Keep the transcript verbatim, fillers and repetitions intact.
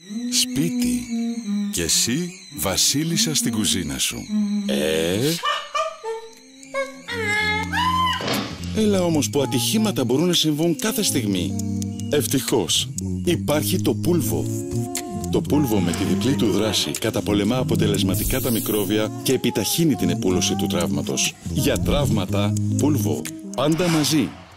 Σπίτι. Και εσύ, βασίλισσα στην κουζίνα σου. Ε... Έλα όμως που ατυχήματα μπορούν να συμβούν κάθε στιγμή. Ευτυχώς, υπάρχει το πούλβο. Το πούλβο με τη διπλή του δράση καταπολεμά αποτελεσματικά τα μικρόβια και επιταχύνει την επούλωση του τραύματος. Για τραύματα, πούλβο. Πάντα μαζί.